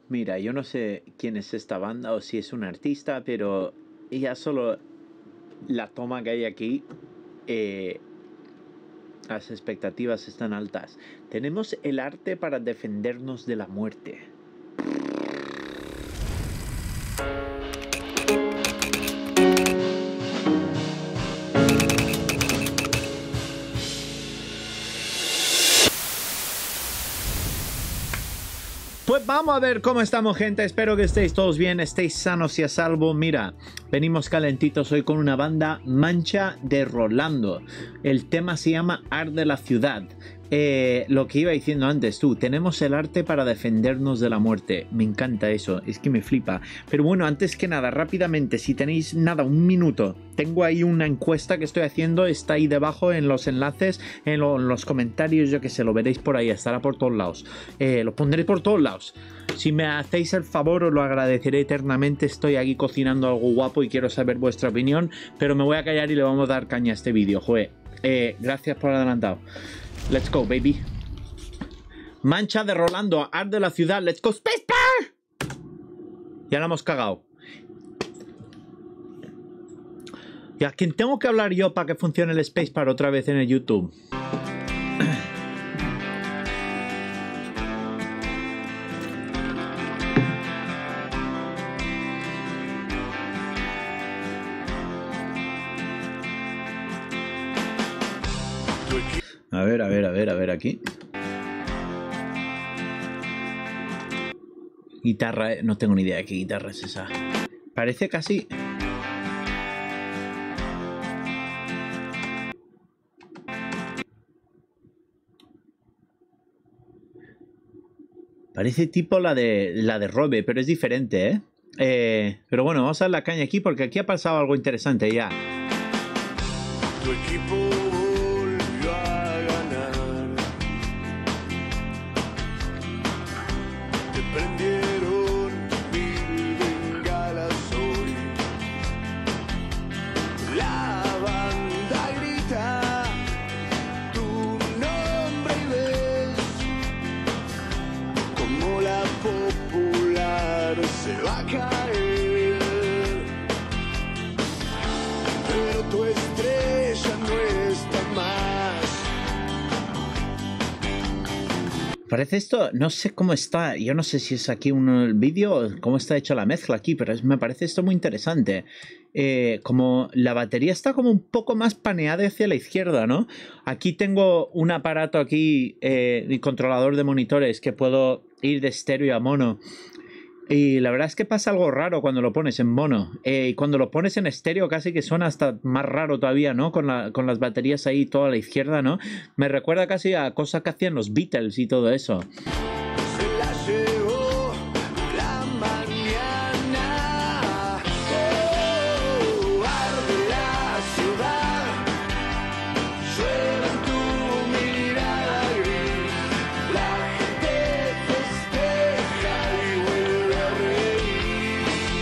Mira, yo no sé quién es esta banda o si es un artista, pero ya solo la toma que hay aquí, eh, las expectativas están altas. Tenemos el arte para defendernos de la muerte. Pues vamos a ver cómo estamos, gente. Espero que estéis todos bien, estéis sanos y a salvo. Mira, venimos calentitos hoy con una banda, Mancha de Rolando. El tema se llama Arde la Ciudad. Lo que iba diciendo antes, tenemos el arte para defendernos de la muerte. Me encanta eso, es que me flipa. Pero bueno, antes que nada, rápidamente, si tenéis un minuto, tengo ahí una encuesta que estoy haciendo, está ahí debajo en los enlaces, en los comentarios, yo que sé, lo veréis por ahí, estará por todos lados. Lo pondré por todos lados. Si me hacéis el favor, os lo agradeceré eternamente. Estoy aquí cocinando algo guapo y quiero saber vuestra opinión, pero me voy a callar y le vamos a dar caña a este vídeo, joder. Gracias por adelantado. Let's go, baby. Mancha de Rolando, Arde la Ciudad. Let's go, Spacebar. Ya la hemos cagado. ¿Y a quién tengo que hablar yo para que funcione el Spacebar otra vez en el YouTube? A ver aquí. Guitarra, no tengo ni idea de qué guitarra es esa. Parece casi... Parece tipo la de Robe, pero es diferente, ¿eh? Pero bueno, vamos a dar la caña aquí porque aquí ha pasado algo interesante ya. Tu equipo volvió a ganar. Te prendieron mil bengalas hoy. La banda grita tu nombre y ves como la popular se va a caer. Pero tu estrella no está más. Parece esto, no sé cómo está, yo no sé si es aquí un vídeo, cómo está hecha la mezcla aquí, pero me parece esto muy interesante. Como la batería está como un poco más paneada hacia la izquierda, ¿no? Aquí tengo un aparato aquí, el controlador de monitores, que puedo ir de estéreo a mono. Y la verdad es que pasa algo raro cuando lo pones en mono. Y cuando lo pones en estéreo casi que suena hasta más raro todavía, ¿no? Con las baterías ahí toda a la izquierda, ¿no? Me recuerda casi a cosas que hacían los Beatles y todo eso. Se la llevó la mañana. Oh, arde la ciudad. Llueve en tu mirada gris. La gente festeja y vuelve a reír.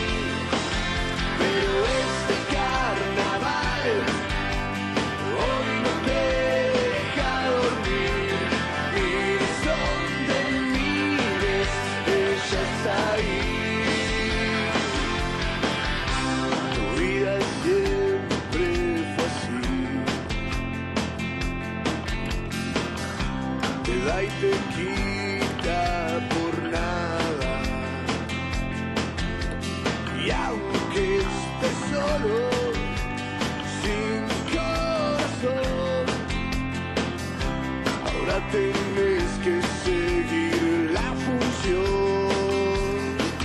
Pero este carnaval hoy no te deja dormir. Mires donde mires, ella está ahí. Tu vida siempre fue así. Te da y te quita por nada. Y aunque estés solo, sin corazón, ahora tenés que seguir la función.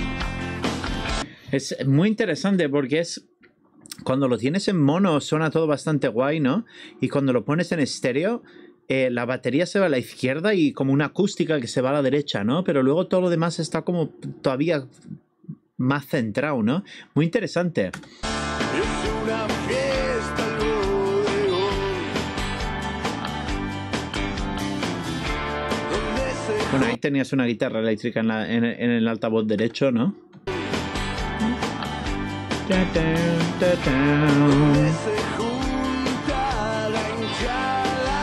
Es muy interesante porque es... Cuando lo tienes en mono suena todo bastante guay, ¿no? Y cuando lo pones en estéreo, la batería se va a la izquierda y como una acústica que se va a la derecha, ¿no? Pero luego todo lo demás está como todavía más centrado, ¿no? Muy interesante. Es una fiesta lo de hoy, donde se Bueno, ahí tenías una guitarra eléctrica en el altavoz derecho, ¿no? se junta la hinchada.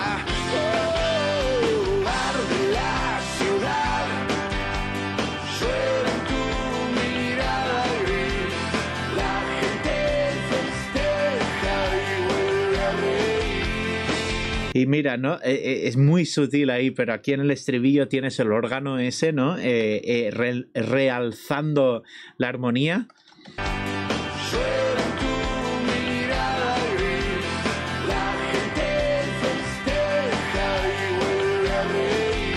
Oh, arde la ciudad. Y mira, ¿no? Es muy sutil ahí, pero aquí en el estribillo tienes el órgano ese, ¿no? Realzando la armonía. Llueve en tu mirada gris, la gente festeja y vuelve a reír.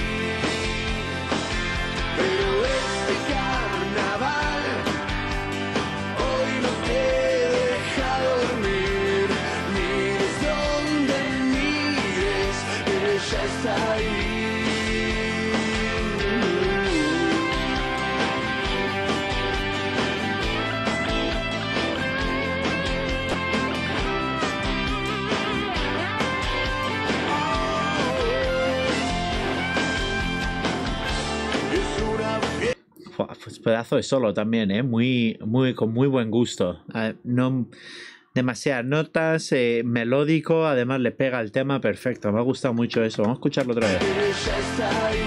Pero este carnaval hoy no te deja dormir. Mires donde mires, ella está ahí. Es una fiesta. Pues pedazo de solo también, ¿eh? Con muy buen gusto. No demasiadas notas, melódico, además le pega el tema perfecto. Me ha gustado mucho eso. Vamos a escucharlo otra vez. Ella está ahí.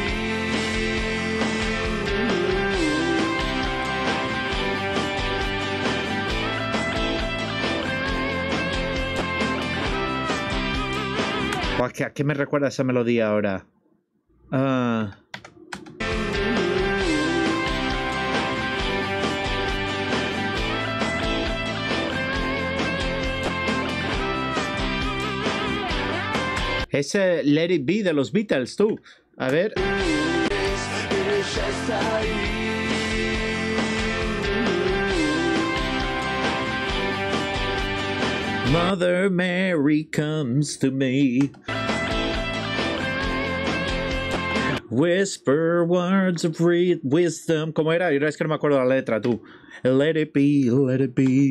Buah, ¿a qué me recuerda esa melodía ahora? Ah, ese Let It Be de los Beatles, tú. A ver. Ella está ahí. Mother Mary comes to me. Whisper words of wisdom. ¿Cómo era? Yo es que no me acuerdo la letra, tú. Let it be, let it be.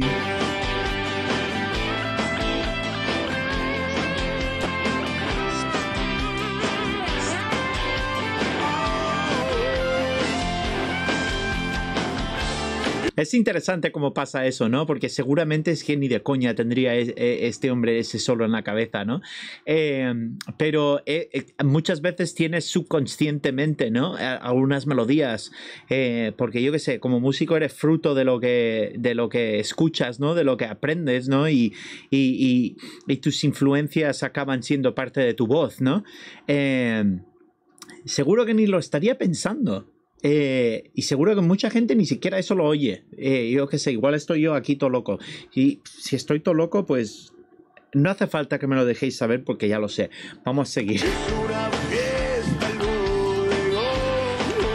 Es interesante cómo pasa eso, ¿no? Porque seguramente es que ni de coña tendría este hombre ese solo en la cabeza, ¿no? Pero muchas veces tienes subconscientemente, ¿no? Algunas melodías, porque yo qué sé, como músico eres fruto de lo que escuchas, ¿no? De lo que aprendes, ¿no? Y tus influencias acaban siendo parte de tu voz, ¿no? Seguro que ni lo estaría pensando. Y seguro que mucha gente ni siquiera eso lo oye. Yo qué sé, igual estoy yo aquí todo loco. Y si estoy todo loco, pues no hace falta que me lo dejéis saber porque ya lo sé. Vamos a seguir. Es una fiesta el bodegón,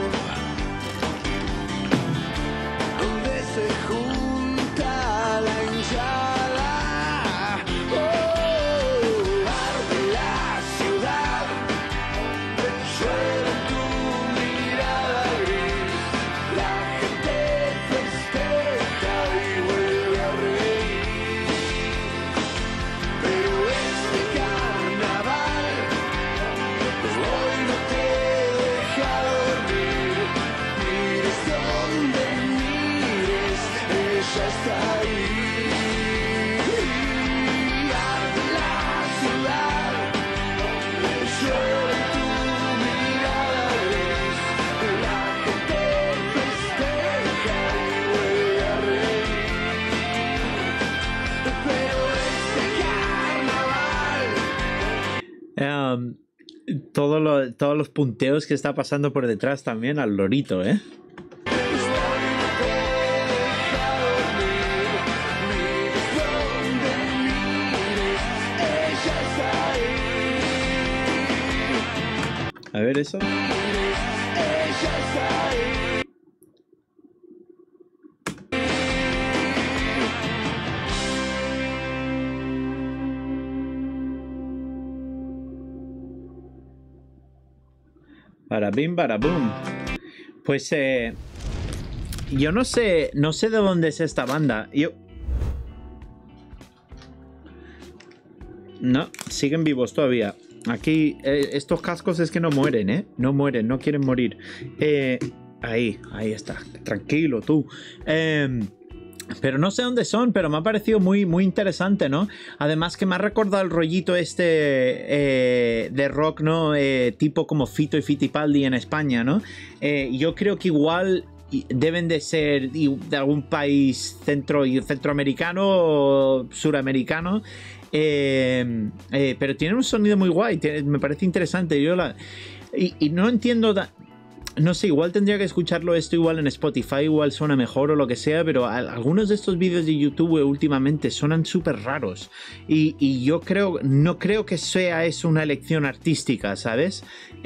donde se junta la hinchada. Arde la ciudad, llueve en tu mirada gris, la gente festeja y vuelve a reír. Pero este carnaval hoy no te deja dormir. Mires donde mires, ella está ahí. Arde la ciudad, llueve en tu mirada gris, la gente festeja y vuelve a reír. Pero este carnaval Todos los punteos que está pasando por detrás también al lorito, ¿eh? A ver eso. Para bim, para boom. Pues yo no sé de dónde es esta banda. No, siguen vivos todavía. Aquí estos cascos es que no mueren, ¿eh? No mueren, no quieren morir. Ahí está. Tranquilo, tú. Pero no sé dónde son, pero me ha parecido muy, muy interesante, ¿no? Además que me ha recordado el rollito este de rock, ¿no? Tipo como Fito y Fitipaldi en España, ¿no? Yo creo que igual deben de ser de algún país centroamericano o suramericano. Pero tienen un sonido muy guay, me parece interesante. Y no entiendo... No sé, igual tendría que escucharlo esto igual en Spotify, igual suena mejor o lo que sea, pero algunos de estos vídeos de YouTube últimamente suenan súper raros. Y yo no creo que sea eso una elección artística, ¿sabes?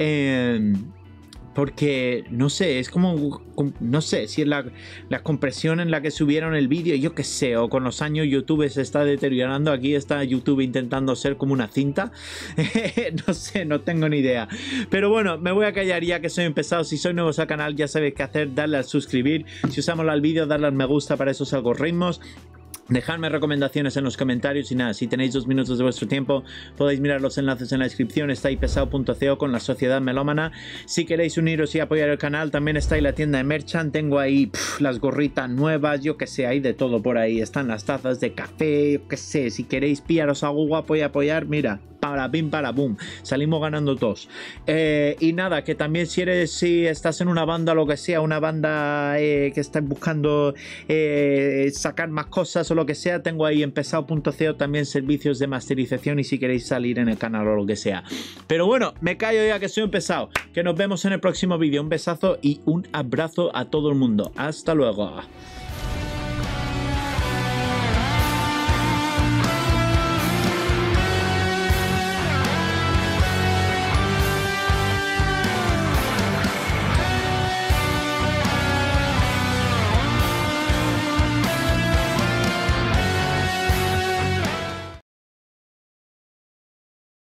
Porque, no sé, es como, no sé, si es la compresión en la que subieron el vídeo, yo qué sé, o con los años YouTube se está deteriorando, aquí está YouTube intentando ser como una cinta, no sé, no tengo ni idea. Pero bueno, me voy a callar ya que soy empezado. Si sois nuevos al canal ya sabéis qué hacer, darle al suscribir, si os mola el vídeo, darle al me gusta para esos algoritmos. Dejadme recomendaciones en los comentarios y nada, si tenéis 2 minutos de vuestro tiempo podéis mirar los enlaces en la descripción. Está ahí pesado.co con la Sociedad Melómana. Si queréis uniros y apoyar el canal también está ahí la tienda de Merchant. Tengo ahí las gorritas nuevas, yo que sé, hay de todo por ahí. Están las tazas de café, yo que sé, si queréis pillaros algo guapo y apoyar, mira, para pim para boom, salimos ganando todos. Y nada, que también si estás en una banda, lo que sea, una banda que estáis buscando sacar más cosas o lo que sea, tengo ahí en pesado.co también servicios de masterización y si queréis salir en el canal o lo que sea. Pero bueno, me callo ya que soy un pesado, que nos vemos en el próximo vídeo. Un besazo y un abrazo a todo el mundo. Hasta luego.